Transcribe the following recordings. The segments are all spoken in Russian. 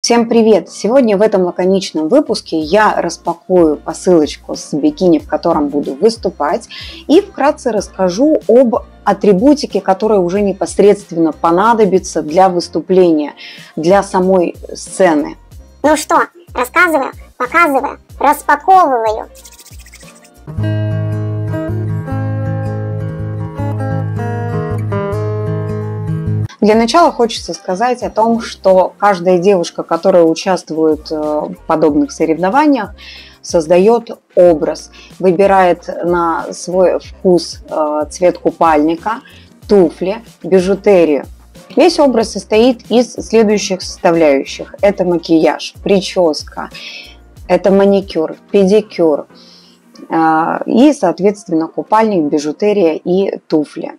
Всем привет! Сегодня в этом лаконичном выпуске я распакую посылочку с бикини, в котором буду выступать, и вкратце расскажу об атрибутике, которая уже непосредственно понадобится для выступления, для самой сцены. Ну что, рассказываю, показываю, распаковываю. Для начала хочется сказать о том, что каждая девушка, которая участвует в подобных соревнованиях, создает образ, выбирает на свой вкус цвет купальника, туфли, бижутерию. Весь образ состоит из следующих составляющих. Это макияж, прическа, это маникюр, педикюр и, соответственно, купальник, бижутерия и туфли.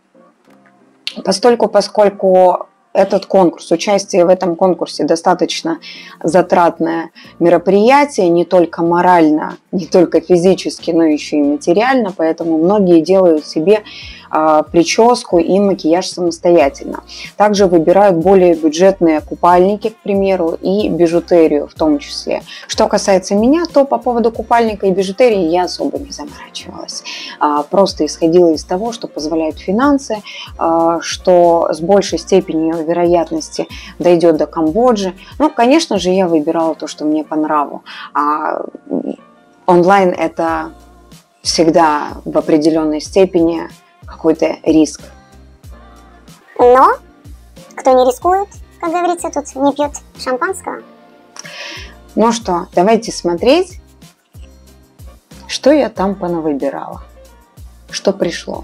Поскольку этот конкурс, участие в этом конкурсе достаточно затратное мероприятие, не только морально, не только физически, но еще и материально, поэтому многие делают себе прическу и макияж самостоятельно. Также выбирают более бюджетные купальники, к примеру, и бижутерию в том числе. Что касается меня, то по поводу купальника и бижутерии я особо не заморачивалась. Просто исходила из того, что позволяют финансы, что с большей степенью вероятности дойдет до Камбоджи. Ну, конечно же, я выбирала то, что мне по нраву. Онлайн – это всегда в определенной степени какой-то риск. Но кто не рискует, как говорится, тут не пьет шампанского. Ну что, давайте смотреть, что я там понавыбирала, что пришло.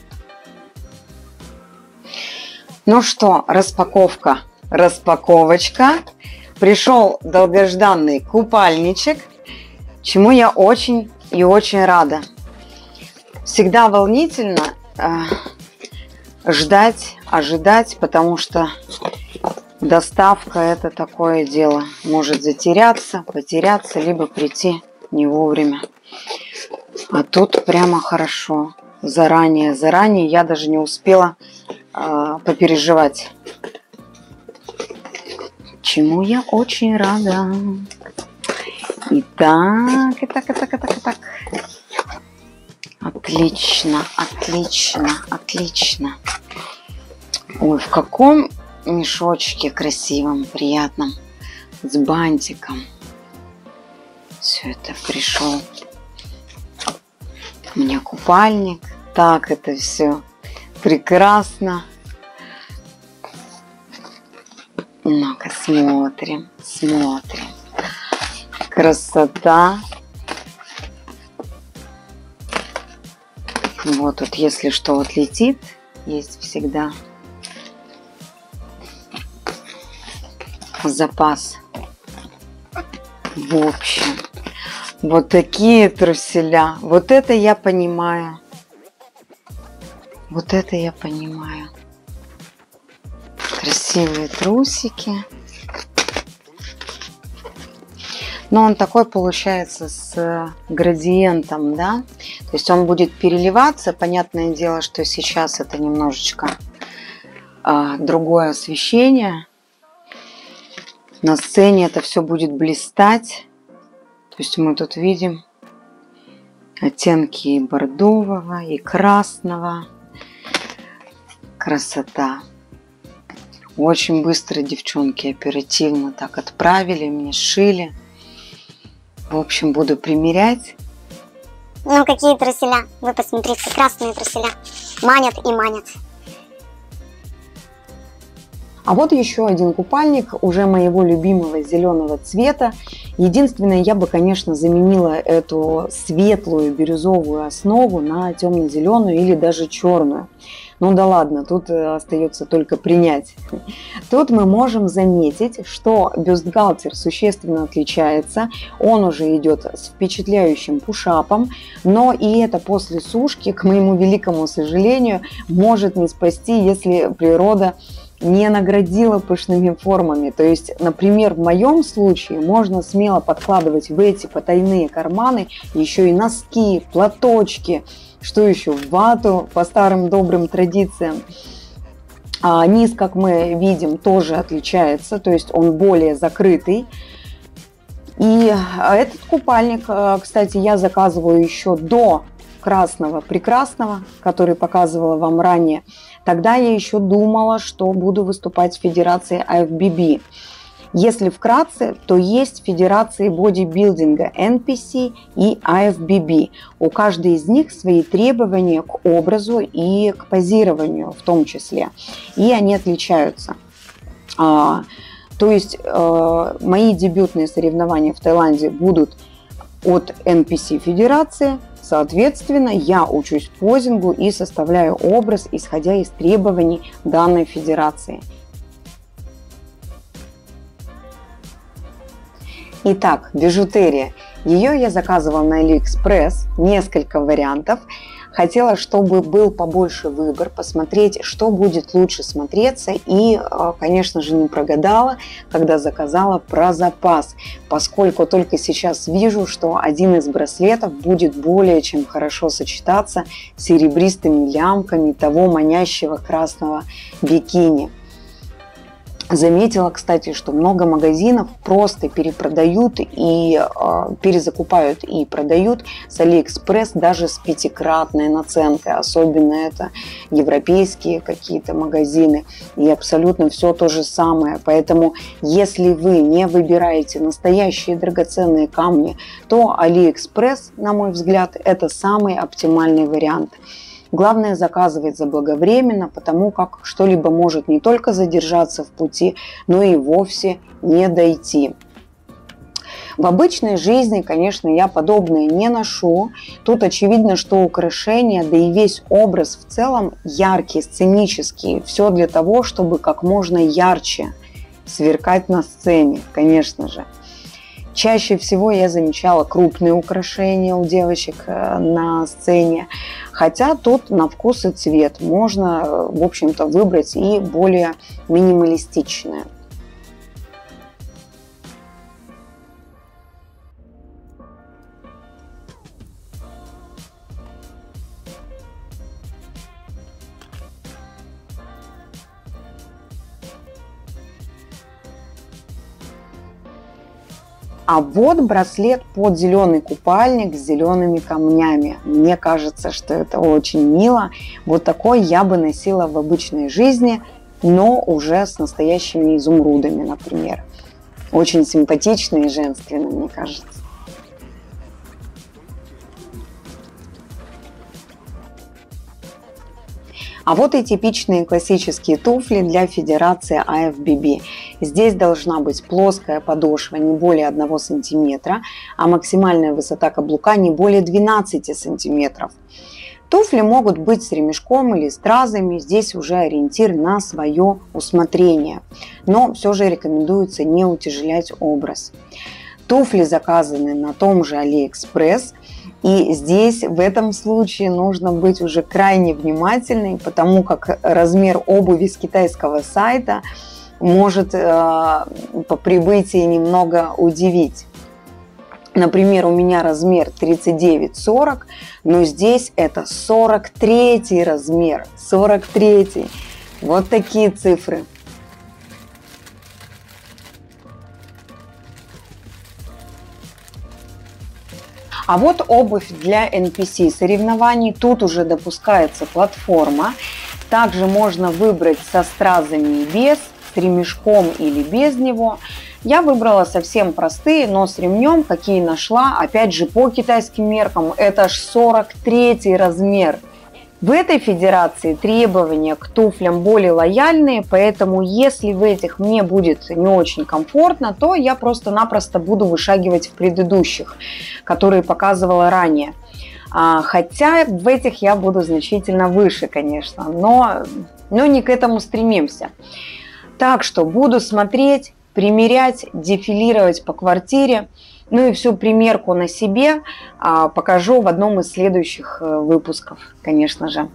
Ну что, распаковочка. Пришел долгожданный купальничек, чему я очень и очень рада. Всегда волнительно ждать, ожидать, потому что доставка – это такое дело. Может затеряться, потеряться, либо прийти не вовремя. А тут прямо хорошо. Заранее я даже не успела попереживать. Чему я очень рада. Итак. Отлично. Ой, в каком мешочке красивом, приятном, с бантиком. Все это пришел. У меня купальник. Так это все прекрасно. Ну-ка, смотрим. Красота. Вот тут, если что отлетит, есть всегда запас. В общем, вот такие труселя. Вот это я понимаю. Красивые трусики. Но он такой получается с градиентом, да? То есть он будет переливаться. Понятное дело, что сейчас это немножечко другое освещение. На сцене это все будет блистать. То есть мы тут видим оттенки и бордового, и красного. Красота. Очень быстро девчонки оперативно так отправили, мне сшили. В общем, буду примерять. Ну, какие труселя. Вы посмотрите, красные труселя. Манят и манят. А вот еще один купальник, уже моего любимого зеленого цвета. Единственное, я бы, конечно, заменила эту светлую бирюзовую основу на темно-зеленую или даже черную. Ну да ладно, тут остается только принять. Тут мы можем заметить, что бюстгальтер существенно отличается. Он уже идет с впечатляющим пушапом, но и это после сушки, к моему великому сожалению, может не спасти, если природа не наградила пышными формами. То есть, например, в моем случае можно смело подкладывать в эти потайные карманы еще и носки, платочки, что еще, вату по старым добрым традициям. Низ, как мы видим, тоже отличается, то есть он более закрытый. И этот купальник, кстати, я заказываю еще до красного прекрасного, который показывала вам ранее. Тогда я еще думала, что буду выступать в федерации IFBB. Если вкратце, то есть федерации бодибилдинга NPC и IFBB. У каждой из них свои требования к образу и к позированию в том числе. И они отличаются. То есть мои дебютные соревнования в Таиланде будут от NPC федерации. Соответственно, я учусь позингу и составляю образ, исходя из требований данной федерации. Итак, бижутерия. Ее я заказывала на AliExpress, несколько вариантов. Хотела, чтобы был побольше выбор, посмотреть, что будет лучше смотреться. И, конечно же, не прогадала, когда заказала про запас, поскольку только сейчас вижу, что один из браслетов будет более чем хорошо сочетаться с серебристыми лямками того манящего красного бикини. Заметила, кстати, что много магазинов просто перепродают и перезакупают и продают с AliExpress даже с 5-кратной наценкой. Особенно это европейские какие-то магазины. И абсолютно все то же самое. Поэтому, если вы не выбираете настоящие драгоценные камни, то AliExpress, на мой взгляд, это самый оптимальный вариант. Главное заказывать заблаговременно, потому как что-либо может не только задержаться в пути, но и вовсе не дойти. В обычной жизни, конечно, я подобное не ношу. Тут очевидно, что украшения, да и весь образ в целом яркий, сценический. Все для того, чтобы как можно ярче сверкать на сцене, конечно же. Чаще всего я замечала крупные украшения у девочек на сцене, хотя тут на вкус и цвет можно, в общем-то, выбрать и более минималистичное. А вот браслет под зеленый купальник с зелеными камнями. Мне кажется, что это очень мило. Вот такой я бы носила в обычной жизни, но уже с настоящими изумрудами, например. Очень симпатично и женственно, мне кажется. А вот и типичные классические туфли для федерации IFBB. Здесь должна быть плоская подошва не более 1 см, а максимальная высота каблука не более 12 см. Туфли могут быть с ремешком или стразами, здесь уже ориентир на свое усмотрение. Но все же рекомендуется не утяжелять образ. Туфли заказаны на том же AliExpress. И здесь в этом случае нужно быть уже крайне внимательной, потому как размер обуви с китайского сайта может по прибытии немного удивить. Например, у меня размер 39-40, но здесь это 43 размер, 43. Вот такие цифры. А вот обувь для NPC соревнований. Тут уже допускается платформа. Также можно выбрать со стразами и без, с ремешком или без него. Я выбрала совсем простые, но с ремнем, какие нашла. Опять же, по китайским меркам, это аж 43 размер. В этой федерации требования к туфлям более лояльные, поэтому если в этих мне будет не очень комфортно, то я просто-напросто буду вышагивать в предыдущих, которые показывала ранее. Хотя в этих я буду значительно выше, конечно, но не к этому стремимся. Так что буду смотреть, примерять, дефилировать по квартире. Ну и всю примерку на себе покажу в одном из следующих выпусков, конечно же.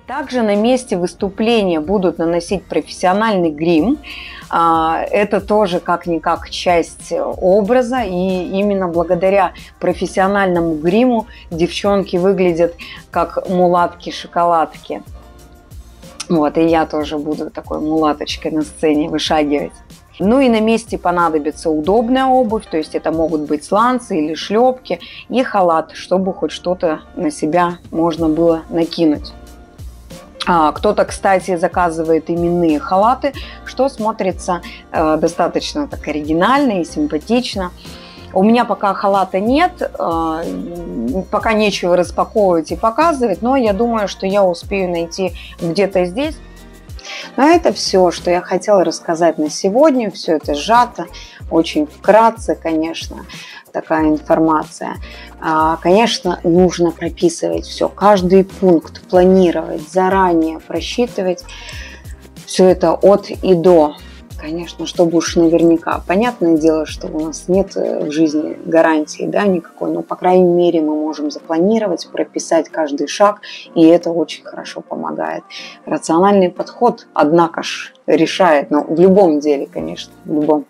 Также на месте выступления будут наносить профессиональный грим. Это тоже как-никак часть образа, и именно благодаря профессиональному гриму девчонки выглядят как мулатки-шоколадки. Вот, и я тоже буду такой мулаточкой на сцене вышагивать. Ну и на месте понадобится удобная обувь, то есть это могут быть сланцы или шлепки, и халат, чтобы хоть что-то на себя можно было накинуть. Кто-то, кстати, заказывает именные халаты, что смотрится достаточно так оригинально и симпатично. У меня пока халата нет, пока нечего распаковывать и показывать, но я думаю, что я успею найти где-то здесь. Но это все, что я хотела рассказать на сегодня. Все это сжато, очень вкратце, конечно, такая информация. Конечно, нужно прописывать все, каждый пункт, планировать, заранее просчитывать все это от и до. Конечно, чтобы уж наверняка. Понятное дело, что у нас нет в жизни гарантии, да, никакой, но, по крайней мере, мы можем запланировать, прописать каждый шаг, и это очень хорошо помогает. Рациональный подход, однако ж, решает, но в любом деле, конечно, в любом.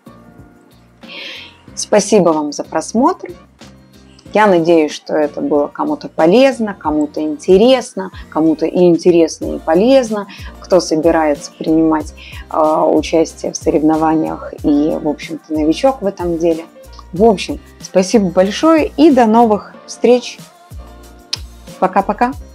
Спасибо вам за просмотр. Я надеюсь, что это было кому-то полезно, кому-то интересно, кому-то и интересно, и полезно, кто собирается принимать участие в соревнованиях и, в общем-то, новичок в этом деле. В общем, спасибо большое и до новых встреч. Пока-пока.